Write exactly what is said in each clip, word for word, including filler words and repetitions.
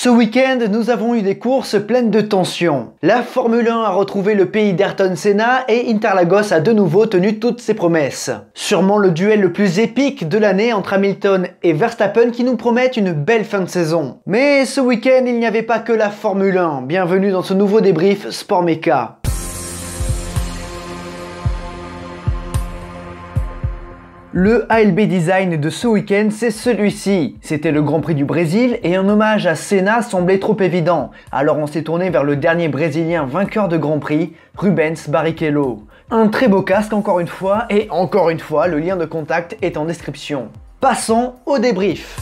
Ce week-end, nous avons eu des courses pleines de tensions. La Formule un a retrouvé le pays d'Ayrton Senna et Interlagos a de nouveau tenu toutes ses promesses. Sûrement le duel le plus épique de l'année entre Hamilton et Verstappen qui nous promettent une belle fin de saison. Mais ce week-end, il n'y avait pas que la Formule un. Bienvenue dans ce nouveau débrief Sport Meca. Le A L B Design de ce week-end, c'est celui-ci. C'était le Grand Prix du Brésil et un hommage à Senna semblait trop évident. Alors on s'est tourné vers le dernier Brésilien vainqueur de Grand Prix, Rubens Barrichello. Un très beau casque encore une fois, et encore une fois, le lien de contact est en description. Passons au débrief.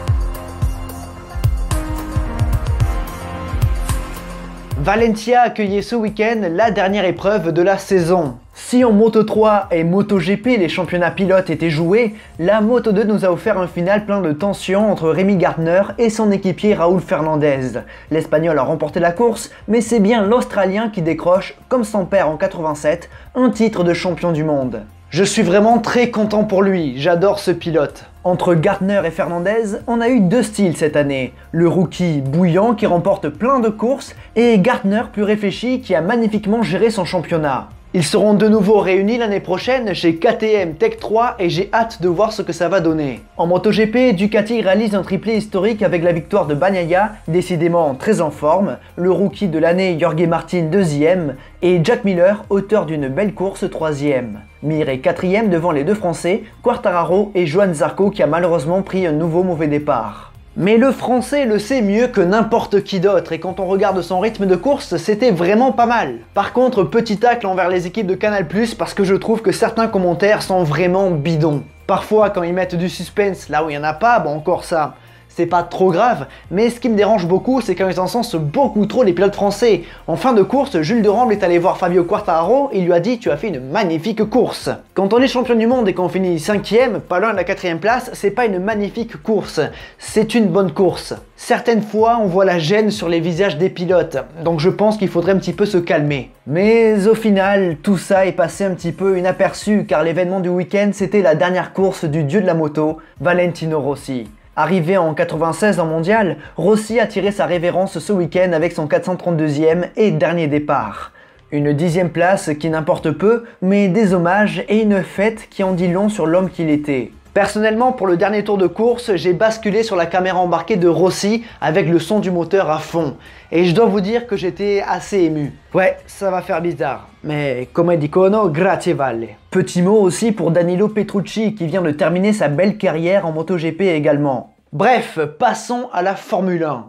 Valencia accueillait ce week-end la dernière épreuve de la saison. Si en Moto trois et MotoGP les championnats pilotes étaient joués, la Moto deux nous a offert un final plein de tensions entre Rémi Gardner et son équipier Raúl Fernandez. L'Espagnol a remporté la course, mais c'est bien l'Australien qui décroche, comme son père en quatre-vingt-sept, un titre de champion du monde. Je suis vraiment très content pour lui, j'adore ce pilote. Entre Gardner et Fernandez, on a eu deux styles cette année. Le rookie bouillant qui remporte plein de courses et Gardner plus réfléchi qui a magnifiquement géré son championnat. Ils seront de nouveau réunis l'année prochaine chez K T M Tech trois et j'ai hâte de voir ce que ça va donner. En MotoGP, Ducati réalise un triplé historique avec la victoire de Bagnaia, décidément très en forme, le rookie de l'année Jorge Martin deuxième et Jack Miller, auteur d'une belle course troisième. Mir est quatrième devant les deux Français, Quartararo et Johann Zarco qui a malheureusement pris un nouveau mauvais départ. Mais le Français le sait mieux que n'importe qui d'autre et quand on regarde son rythme de course, c'était vraiment pas mal. Par contre, petit tacle envers les équipes de Canal plus, parce que je trouve que certains commentaires sont vraiment bidons. Parfois, quand ils mettent du suspense là où il n'y en a pas, bon encore ça, c'est pas trop grave, mais ce qui me dérange beaucoup, c'est quand ils encensent beaucoup trop les pilotes français. En fin de course, Jules Durand est allé voir Fabio Quartararo et il lui a dit « Tu as fait une magnifique course ». Quand on est champion du monde et qu'on finit cinquième, pas loin de la quatrième place, c'est pas une magnifique course, c'est une bonne course. Certaines fois, on voit la gêne sur les visages des pilotes, donc je pense qu'il faudrait un petit peu se calmer. Mais au final, tout ça est passé un petit peu inaperçu car l'événement du week-end, c'était la dernière course du dieu de la moto, Valentino Rossi. Arrivé en quatre-vingt-seize en mondial, Rossi a tiré sa révérence ce week-end avec son quatre cent trente-deuxième et dernier départ. Une dixième place qui n'importe peu, mais des hommages et une fête qui en dit long sur l'homme qu'il était. Personnellement, pour le dernier tour de course, j'ai basculé sur la caméra embarquée de Rossi avec le son du moteur à fond. Et je dois vous dire que j'étais assez ému. Ouais, ça va faire bizarre, mais come dicono, grazie vale. Petit mot aussi pour Danilo Petrucci qui vient de terminer sa belle carrière en MotoGP également. Bref, passons à la Formule un.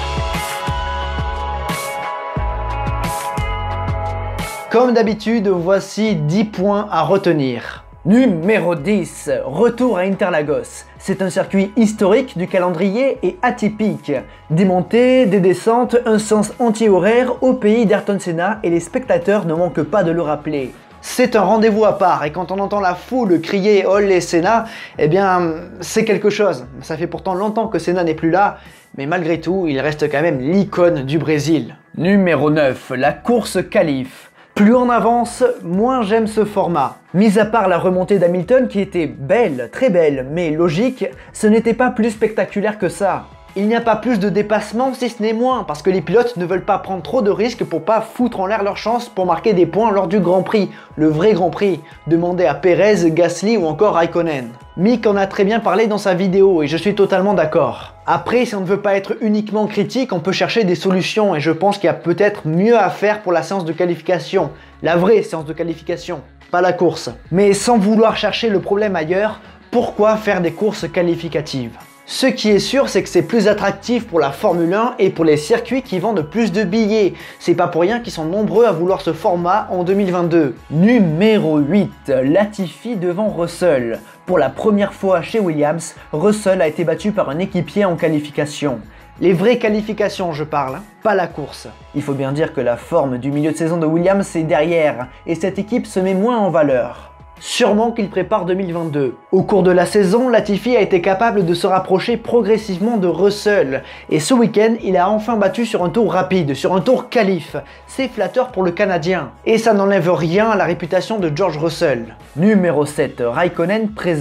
Comme d'habitude, voici dix points à retenir. Numéro dix, retour à Interlagos. C'est un circuit historique du calendrier et atypique. Des montées, des descentes, un sens anti-horaire au pays d'Ayrton Senna et les spectateurs ne manquent pas de le rappeler. C'est un rendez-vous à part et quand on entend la foule crier « Olé Senna », eh bien c'est quelque chose. Ça fait pourtant longtemps que Senna n'est plus là, mais malgré tout, il reste quand même l'icône du Brésil. Numéro neuf, la course qualif. Plus on avance, moins j'aime ce format. Mis à part la remontée d'Hamilton qui était belle, très belle, mais logique, ce n'était pas plus spectaculaire que ça. Il n'y a pas plus de dépassement si ce n'est moins, parce que les pilotes ne veulent pas prendre trop de risques pour pas foutre en l'air leur chance pour marquer des points lors du Grand Prix, le vrai Grand Prix, demandé à Pérez, Gasly ou encore Raikkonen. Mick en a très bien parlé dans sa vidéo et je suis totalement d'accord. Après, si on ne veut pas être uniquement critique, on peut chercher des solutions et je pense qu'il y a peut-être mieux à faire pour la séance de qualification. La vraie séance de qualification, pas la course. Mais sans vouloir chercher le problème ailleurs, pourquoi faire des courses qualificatives ? Ce qui est sûr, c'est que c'est plus attractif pour la Formule un et pour les circuits qui vendent plus de billets. C'est pas pour rien qu'ils sont nombreux à vouloir ce format en deux mille vingt-deux. Numéro huit, Latifi devant Russell. Pour la première fois chez Williams, Russell a été battu par un équipier en qualification. Les vraies qualifications, je parle, hein, pas la course. Il faut bien dire que la forme du milieu de saison de Williams est derrière, et cette équipe se met moins en valeur. Sûrement qu'il prépare deux mille vingt-deux. Au cours de la saison, Latifi a été capable de se rapprocher progressivement de Russell. Et ce week-end, il a enfin battu sur un tour rapide, sur un tour qualif. C'est flatteur pour le Canadien. Et ça n'enlève rien à la réputation de George Russell. Numéro sept, Raikkonen présent.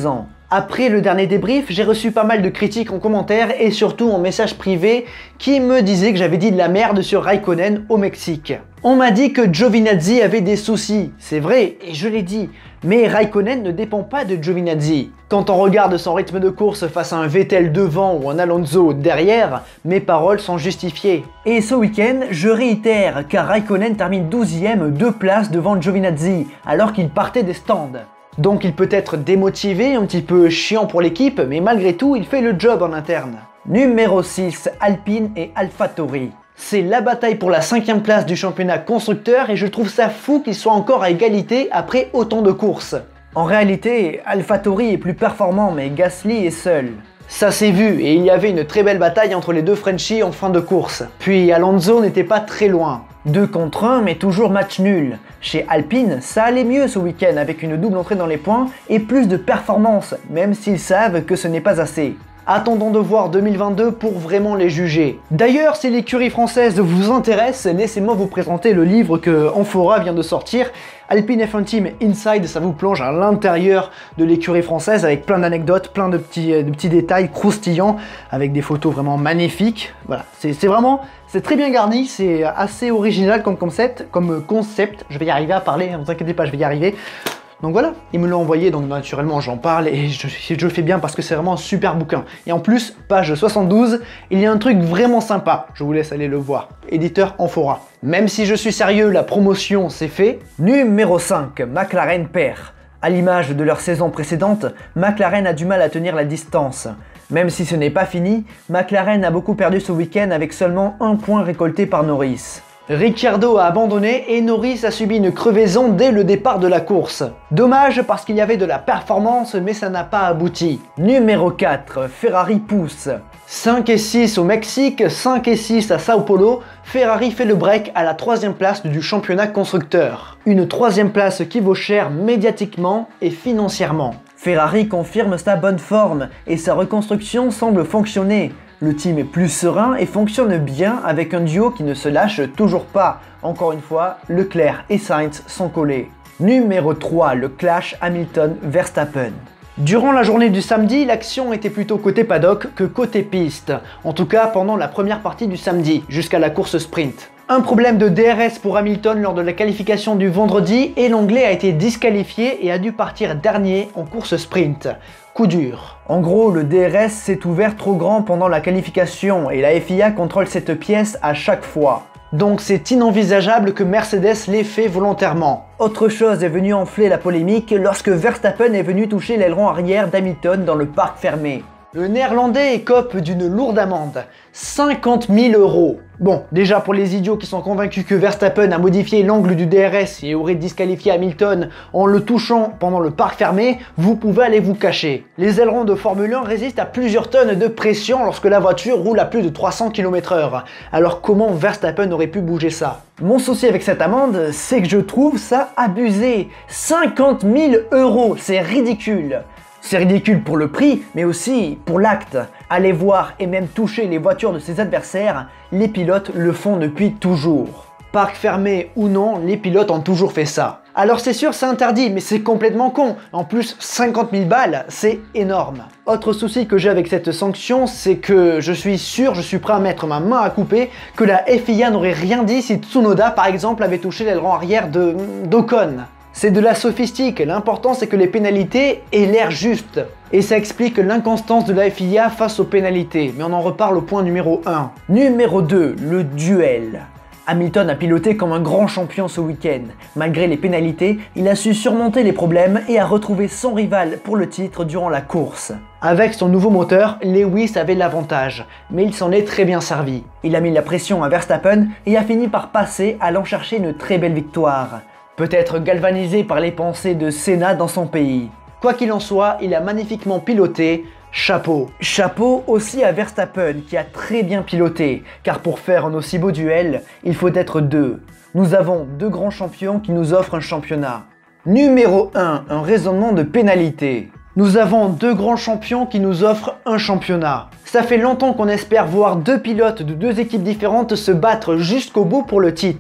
Après le dernier débrief, j'ai reçu pas mal de critiques en commentaire et surtout en message privé qui me disaient que j'avais dit de la merde sur Raikkonen au Mexique. On m'a dit que Giovinazzi avait des soucis, c'est vrai, et je l'ai dit, mais Raikkonen ne dépend pas de Giovinazzi. Quand on regarde son rythme de course face à un Vettel devant ou un Alonso derrière, mes paroles sont justifiées. Et ce week-end, je réitère, car Raikkonen termine douzième, deux places devant Giovinazzi, alors qu'il partait des stands. Donc il peut être démotivé, un petit peu chiant pour l'équipe, mais malgré tout, il fait le job en interne. Numéro six, Alpine et AlphaTauri. C'est la bataille pour la cinquième place du championnat constructeur et je trouve ça fou qu'ils soient encore à égalité après autant de courses. En réalité, AlphaTauri est plus performant mais Gasly est seul. Ça s'est vu et il y avait une très belle bataille entre les deux Frenchies en fin de course. Puis Alonso n'était pas très loin. deux contre un mais toujours match nul. Chez Alpine, ça allait mieux ce week-end avec une double entrée dans les points et plus de performance, même s'ils savent que ce n'est pas assez. Attendons de voir deux mille vingt-deux pour vraiment les juger. D'ailleurs, si l'écurie française vous intéresse, laissez-moi vous présenter le livre que Amphora vient de sortir. Alpine F un Team Inside, ça vous plonge à l'intérieur de l'écurie française avec plein d'anecdotes, plein de petits, de petits détails croustillants, avec des photos vraiment magnifiques. Voilà, c'est vraiment, c'est très bien garni, c'est assez original comme concept, comme concept. Je vais y arriver à parler, ne vous inquiétez pas, je vais y arriver. Donc voilà, ils me l'ont envoyé, donc naturellement j'en parle et je, je le fais bien parce que c'est vraiment un super bouquin. Et en plus, page soixante-douze, il y a un truc vraiment sympa, je vous laisse aller le voir. Éditeur Amphora. Même si je suis sérieux, la promotion c'est fait. Numéro cinq, McLaren perd. À l'image de leur saison précédente, McLaren a du mal à tenir la distance. Même si ce n'est pas fini, McLaren a beaucoup perdu ce week-end avec seulement un point récolté par Norris. Ricciardo a abandonné et Norris a subi une crevaison dès le départ de la course. Dommage parce qu'il y avait de la performance mais ça n'a pas abouti. Numéro quatre, Ferrari pousse. cinq et six au Mexique, cinq et six à Sao Paulo, Ferrari fait le break à la troisième place du championnat constructeur. Une troisième place qui vaut cher médiatiquement et financièrement. Ferrari confirme sa bonne forme et sa reconstruction semble fonctionner. Le team est plus serein et fonctionne bien avec un duo qui ne se lâche toujours pas. Encore une fois, Leclerc et Sainz sont collés. Numéro trois, le clash Hamilton-Verstappen. Durant la journée du samedi, l'action était plutôt côté paddock que côté piste. En tout cas pendant la première partie du samedi, jusqu'à la course sprint. Un problème de D R S pour Hamilton lors de la qualification du vendredi et l'Anglais a été disqualifié et a dû partir dernier en course sprint. Coup dur. En gros, le D R S s'est ouvert trop grand pendant la qualification et la F I A contrôle cette pièce à chaque fois. Donc c'est inenvisageable que Mercedes l'ait fait volontairement. Autre chose est venue enfler la polémique lorsque Verstappen est venu toucher l'aileron arrière d'Hamilton dans le parc fermé. Le néerlandais écope d'une lourde amende, cinquante mille euros. Bon, déjà pour les idiots qui sont convaincus que Verstappen a modifié l'angle du D R S et aurait disqualifié Hamilton en le touchant pendant le parc fermé, vous pouvez aller vous cacher. Les ailerons de Formule un résistent à plusieurs tonnes de pression lorsque la voiture roule à plus de trois cents kilomètres heure. Alors comment Verstappen aurait pu bouger ça? Mon souci avec cette amende, c'est que je trouve ça abusé. cinquante mille euros, c'est ridicule. C'est ridicule pour le prix, mais aussi pour l'acte. Aller voir et même toucher les voitures de ses adversaires, les pilotes le font depuis toujours. Parc fermé ou non, les pilotes ont toujours fait ça. Alors c'est sûr, c'est interdit, mais c'est complètement con. En plus, cinquante mille balles, c'est énorme. Autre souci que j'ai avec cette sanction, c'est que je suis sûr, je suis prêt à mettre ma main à couper, que la F I A n'aurait rien dit si Tsunoda, par exemple, avait touché l'aileron arrière de d'Ocon. C'est de la sophistique, l'important c'est que les pénalités aient l'air justes. Et ça explique l'inconstance de la F I A face aux pénalités, mais on en reparle au point numéro un. Numéro deux, le duel. Hamilton a piloté comme un grand champion ce week-end. Malgré les pénalités, il a su surmonter les problèmes et a retrouvé son rival pour le titre durant la course. Avec son nouveau moteur, Lewis avait l'avantage, mais il s'en est très bien servi. Il a mis la pression à Verstappen et a fini par passer, allant chercher une très belle victoire. Peut-être galvanisé par les pensées de Senna dans son pays. Quoi qu'il en soit, il a magnifiquement piloté, chapeau. Chapeau aussi à Verstappen qui a très bien piloté, car pour faire un aussi beau duel, il faut être deux. Nous avons deux grands champions qui nous offrent un championnat. Numéro un, un raisonnement de pénalité. Nous avons deux grands champions qui nous offrent un championnat. Ça fait longtemps qu'on espère voir deux pilotes de deux équipes différentes se battre jusqu'au bout pour le titre.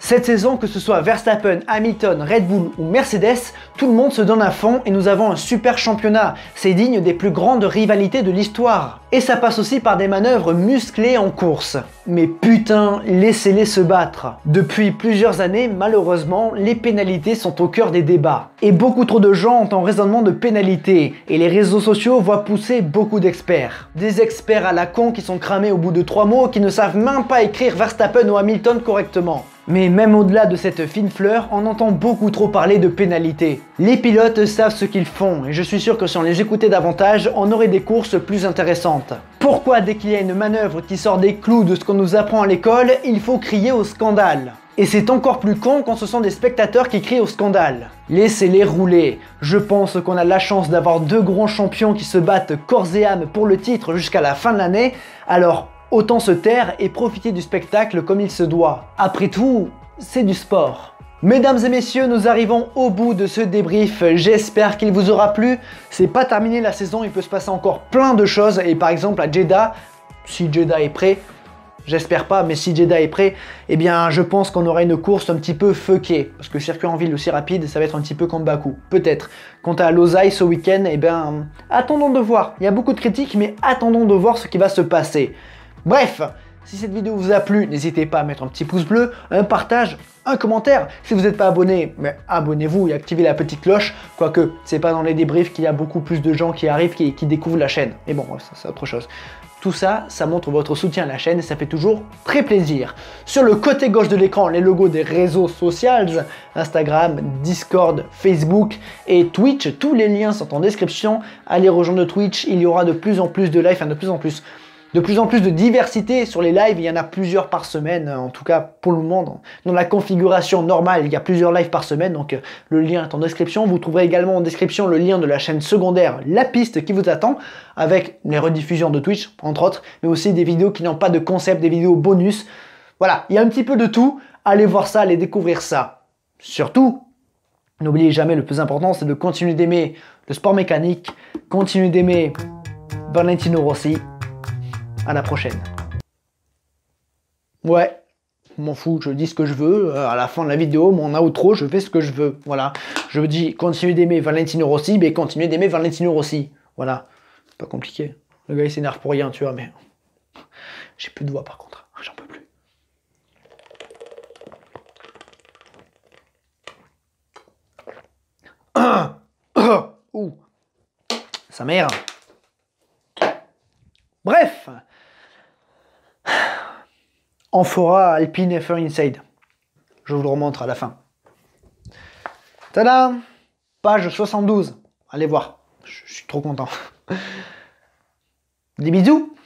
Cette saison, que ce soit Verstappen, Hamilton, Red Bull ou Mercedes, tout le monde se donne à fond et nous avons un super championnat. C'est digne des plus grandes rivalités de l'histoire. Et ça passe aussi par des manœuvres musclées en course. Mais putain, laissez-les se battre. Depuis plusieurs années, malheureusement, les pénalités sont au cœur des débats. Et beaucoup trop de gens ont un raisonnement de pénalité. Et les réseaux sociaux voient pousser beaucoup d'experts. Des experts à la con qui sont cramés au bout de trois mots, qui ne savent même pas écrire Verstappen ou Hamilton correctement. Mais même au-delà de cette fine fleur, on entend beaucoup trop parler de pénalités. Les pilotes savent ce qu'ils font, et je suis sûr que si on les écoutait davantage, on aurait des courses plus intéressantes. Pourquoi dès qu'il y a une manœuvre qui sort des clous de ce qu'on nous apprend à l'école, il faut crier au scandale? Et c'est encore plus con quand ce sont des spectateurs qui crient au scandale. Laissez-les rouler. Je pense qu'on a la chance d'avoir deux grands champions qui se battent corps et âme pour le titre jusqu'à la fin de l'année, alors autant se taire et profiter du spectacle comme il se doit. Après tout, c'est du sport. Mesdames et messieurs, nous arrivons au bout de ce débrief. J'espère qu'il vous aura plu. C'est pas terminé la saison, il peut se passer encore plein de choses. Et par exemple à Jeddah, si Jeddah est prêt, j'espère pas, mais si Jeddah est prêt, eh bien je pense qu'on aura une course un petit peu fuckée. Parce que le circuit en ville aussi rapide, ça va être un petit peu comme Bakou. Peut-être. Quant à Losail ce week-end, eh bien attendons de voir. Il y a beaucoup de critiques, mais attendons de voir ce qui va se passer. Bref, si cette vidéo vous a plu, n'hésitez pas à mettre un petit pouce bleu, un partage, un commentaire. Si vous n'êtes pas abonné, mais abonnez-vous et activez la petite cloche. Quoique, c'est pas dans les débriefs qu'il y a beaucoup plus de gens qui arrivent, qui, qui découvrent la chaîne. Mais bon, ça c'est autre chose. Tout ça, ça montre votre soutien à la chaîne et ça fait toujours très plaisir. Sur le côté gauche de l'écran, les logos des réseaux sociaux, Instagram, Discord, Facebook et Twitch. Tous les liens sont en description. Allez rejoindre Twitch, il y aura de plus en plus de live, enfin de plus en plus... De plus en plus de diversité sur les lives, il y en a plusieurs par semaine, en tout cas pour le moment. Dans la configuration normale, il y a plusieurs lives par semaine, donc euh, le lien est en description. Vous trouverez également en description le lien de la chaîne secondaire La Piste qui vous attend, avec les rediffusions de Twitch, entre autres, mais aussi des vidéos qui n'ont pas de concept, des vidéos bonus. Voilà, il y a un petit peu de tout. Allez voir ça, allez découvrir ça. Surtout, n'oubliez jamais, le plus important, c'est de continuer d'aimer le sport mécanique, continuer d'aimer Valentino Rossi. À la prochaine. Ouais, m'en fous, je dis ce que je veux. À la fin de la vidéo, mon outro, je fais ce que je veux. Voilà. Je vous dis, continuez d'aimer Valentino Rossi, mais continuez d'aimer Valentino Rossi. Voilà. Pas compliqué. Le gars, il s'énerve pour rien, tu vois, mais... J'ai plus de voix, par contre. J'en peux plus. Ouh. Sa mère. Bref. Amphora Alpine F un Inside. Je vous le remontre à la fin. Tada! Page soixante-douze. Allez voir. Je suis trop content. Des bisous.